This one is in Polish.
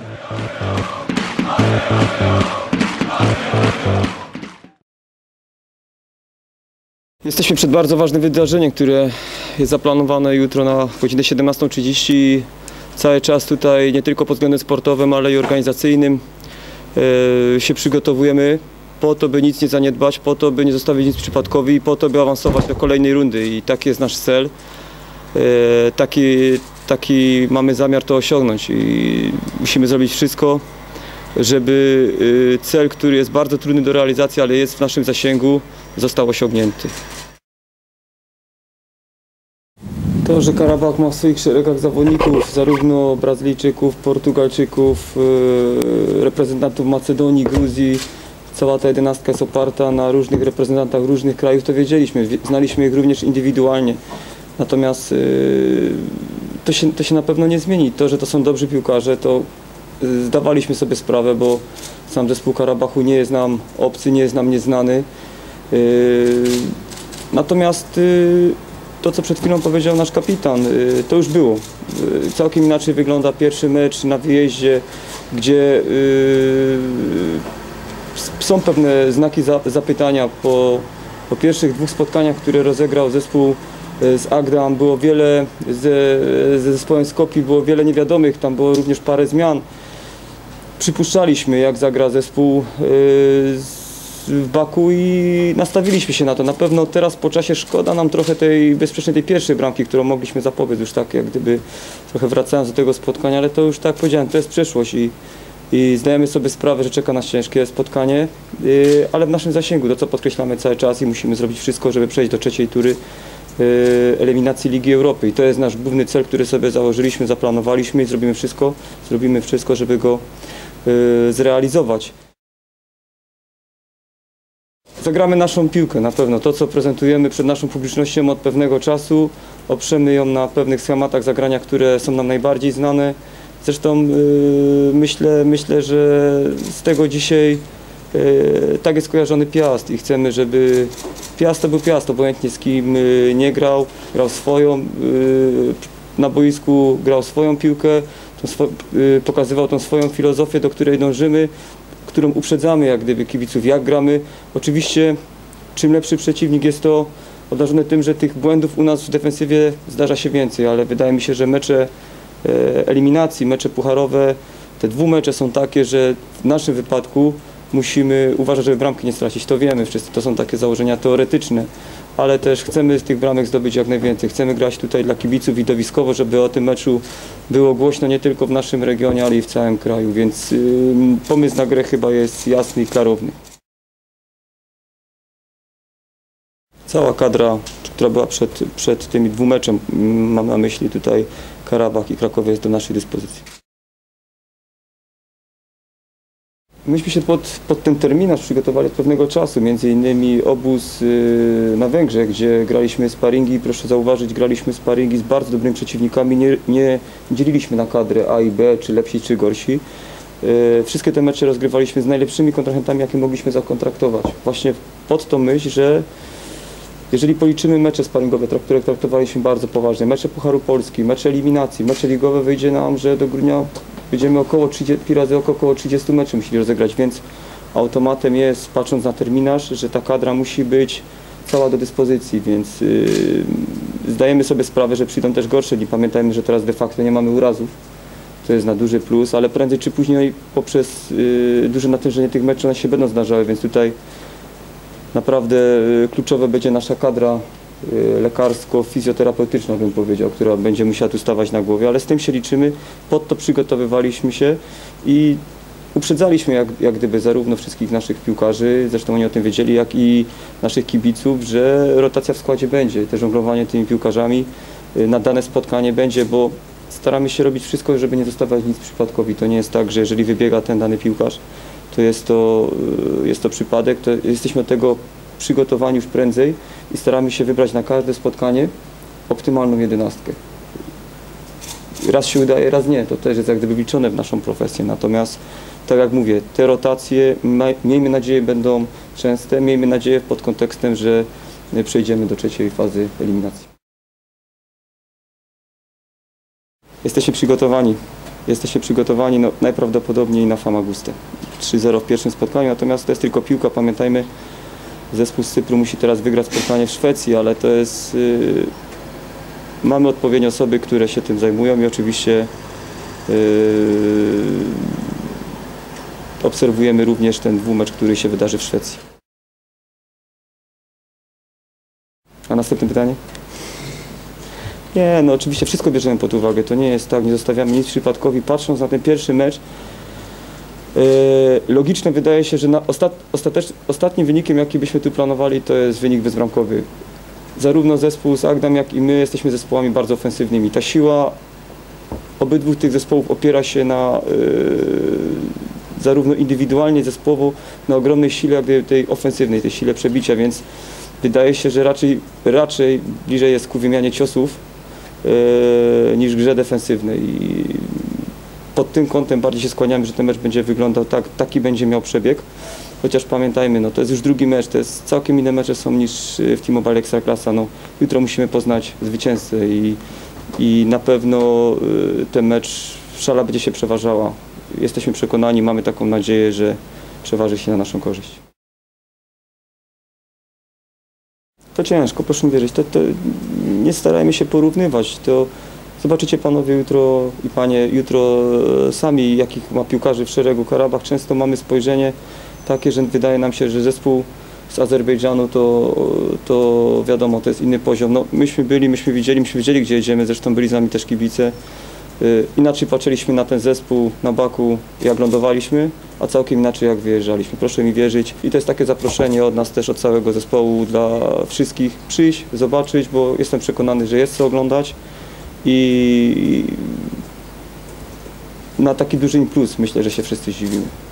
Jesteśmy przed bardzo ważnym wydarzeniem, które jest zaplanowane jutro na godzinę 17:30. Cały czas tutaj nie tylko pod względem sportowym, ale i organizacyjnym się przygotowujemy po to, by nic nie zaniedbać, po to, by nie zostawić nic przypadkowi i po to, by awansować do kolejnej rundy. I taki jest nasz cel. Taki mamy zamiar to osiągnąć i musimy zrobić wszystko, żeby cel, który jest bardzo trudny do realizacji, ale jest w naszym zasięgu, został osiągnięty. To, że Karabach ma w swoich szeregach zawodników, zarówno Brazylijczyków, Portugalczyków, reprezentantów Macedonii, Gruzji, cała ta jedenastka jest oparta na różnych reprezentantach różnych krajów, to wiedzieliśmy, znaliśmy ich również indywidualnie. Natomiast to się na pewno nie zmieni. To, że to są dobrzy piłkarze, to zdawaliśmy sobie sprawę, bo sam zespół Karabachu nie jest nam obcy, nie jest nam nieznany. Natomiast to, co przed chwilą powiedział nasz kapitan, to już było. Całkiem inaczej wygląda pierwszy mecz na wyjeździe, gdzie są pewne znaki zapytania po pierwszych dwóch spotkaniach, które rozegrał zespół z Agdam. Było wiele, ze zespołem Skopje było wiele niewiadomych, tam było również parę zmian. Przypuszczaliśmy, jak zagra zespół w Baku i nastawiliśmy się na to. Na pewno teraz po czasie szkoda nam trochę bezsprzecznie tej pierwszej bramki, którą mogliśmy zapobiec, już tak jak gdyby trochę wracając do tego spotkania, ale to już tak jak powiedziałem, to jest przeszłość i zdajemy sobie sprawę, że czeka nas ciężkie spotkanie, ale w naszym zasięgu, to co podkreślamy cały czas i musimy zrobić wszystko, żeby przejść do trzeciej tury eliminacji Ligi Europy. I to jest nasz główny cel, który sobie założyliśmy, zaplanowaliśmy i zrobimy wszystko, żeby go zrealizować. Zagramy naszą piłkę na pewno. To, co prezentujemy przed naszą publicznością od pewnego czasu, oprzemy ją na pewnych schematach zagrania, które są nam najbardziej znane. Zresztą myślę, że z tego dzisiaj tak jest kojarzony Piast i chcemy, żeby Piast to był Piast, obojętnie z kim nie grał, grał swoją, na boisku grał swoją piłkę, pokazywał tą swoją filozofię, do której dążymy, którą uprzedzamy jak gdyby kibiców, jak gramy. Oczywiście czym lepszy przeciwnik jest to obdarzony tym, że tych błędów u nas w defensywie zdarza się więcej, ale wydaje mi się, że mecze eliminacji, mecze pucharowe, te dwumecze są takie, że w naszym wypadku musimy uważać, żeby bramki nie stracić. To wiemy wszyscy, to są takie założenia teoretyczne, ale też chcemy z tych bramek zdobyć jak najwięcej. Chcemy grać tutaj dla kibiców widowiskowo, żeby o tym meczu było głośno nie tylko w naszym regionie, ale i w całym kraju, więc pomysł na grę chyba jest jasny i klarowny. Cała kadra, która była przed tymi dwumeczem, mam na myśli tutaj Karabach i Krakowie, jest do naszej dyspozycji. Myśmy się pod ten terminarz przygotowali od pewnego czasu, między innymi obóz na Węgrzech, gdzie graliśmy sparingi. Proszę zauważyć, graliśmy sparingi z bardzo dobrymi przeciwnikami, nie dzieliliśmy na kadrę A i B, czy lepsi, czy gorsi. Wszystkie te mecze rozgrywaliśmy z najlepszymi kontrahentami, jakie mogliśmy zakontraktować. Właśnie pod tą myśl, że jeżeli policzymy mecze sparingowe, które traktowaliśmy bardzo poważnie, mecze Pucharu Polski, mecze eliminacji, mecze ligowe, wyjdzie nam, że do grudnia będziemy około 30 meczów musieli rozegrać, więc automatem jest, patrząc na terminarz, że ta kadra musi być cała do dyspozycji, więc zdajemy sobie sprawę, że przyjdą też gorsze dni. Pamiętajmy, że teraz de facto nie mamy urazów, to jest na duży plus, ale prędzej czy później poprzez duże natężenie tych meczów one się będą zdarzały, więc tutaj naprawdę kluczowa będzie nasza kadra lekarsko-fizjoterapeutyczna, bym powiedział, która będzie musiała tu stawać na głowie, ale z tym się liczymy, pod to przygotowywaliśmy się i uprzedzaliśmy jak gdyby zarówno wszystkich naszych piłkarzy, zresztą oni o tym wiedzieli, jak i naszych kibiców, że rotacja w składzie będzie, też żonglowanie tymi piłkarzami na dane spotkanie będzie, bo staramy się robić wszystko, żeby nie dostawać nic przypadkowi. To nie jest tak, że jeżeli wybiega ten dany piłkarz, to jest to przypadek, to jesteśmy do tego przygotowani już prędzej i staramy się wybrać na każde spotkanie optymalną jedenastkę. Raz się udaje, raz nie, to też jest jak gdyby liczone w naszą profesję, natomiast tak jak mówię, te rotacje miejmy nadzieję będą częste, miejmy nadzieję pod kontekstem, że przejdziemy do trzeciej fazy eliminacji. Jesteśmy przygotowani. jesteśmy przygotowani no, najprawdopodobniej na Famagustę. 3-0 w pierwszym spotkaniu, natomiast to jest tylko piłka, pamiętajmy, zespół z Cypru musi teraz wygrać spotkanie w Szwecji, ale to jest... mamy odpowiednie osoby, które się tym zajmują i oczywiście obserwujemy również ten dwumecz, który się wydarzy w Szwecji. A następne pytanie? Nie, no oczywiście wszystko bierzemy pod uwagę, to nie jest tak, nie zostawiamy nic przypadkowi. Patrząc na ten pierwszy mecz, logiczne wydaje się, że ostatnim wynikiem, jaki byśmy tu planowali, to jest wynik bezbramkowy. Zarówno zespół z Agdam, jak i my jesteśmy zespołami bardzo ofensywnymi. Ta siła obydwu tych zespołów opiera się na zarówno indywidualnie, zespołowo, na ogromnej sile jakby tej ofensywnej, tej sile przebicia, więc wydaje się, że raczej bliżej jest ku wymianie ciosów niż grze defensywnej. I pod tym kątem bardziej się skłaniamy, że ten mecz będzie wyglądał tak, taki będzie miał przebieg. Chociaż pamiętajmy, no to jest już drugi mecz, to jest całkiem inne mecze są niż w T-Mobile Ekstraklasa. No, jutro musimy poznać zwycięzcę i na pewno ten mecz szala będzie się przeważała. Jesteśmy przekonani, mamy taką nadzieję, że przeważy się na naszą korzyść. To ciężko, proszę mi wierzyć, to nie starajmy się porównywać. To zobaczycie panowie jutro i panie jutro sami, jakich ma piłkarzy w szeregu Karabach. Często mamy spojrzenie takie, że wydaje nam się, że zespół z Azerbejdżanu to wiadomo, to jest inny poziom. No, myśmy wiedzieli, gdzie jedziemy, zresztą byli z nami też kibice. Inaczej patrzyliśmy na ten zespół na Baku, jak lądowaliśmy, a całkiem inaczej jak wyjeżdżaliśmy. Proszę mi wierzyć. I to jest takie zaproszenie od nas też, od całego zespołu dla wszystkich. Przyjść, zobaczyć, bo jestem przekonany, że jest co oglądać i na taki duży plus myślę, że się wszyscy zdziwimy.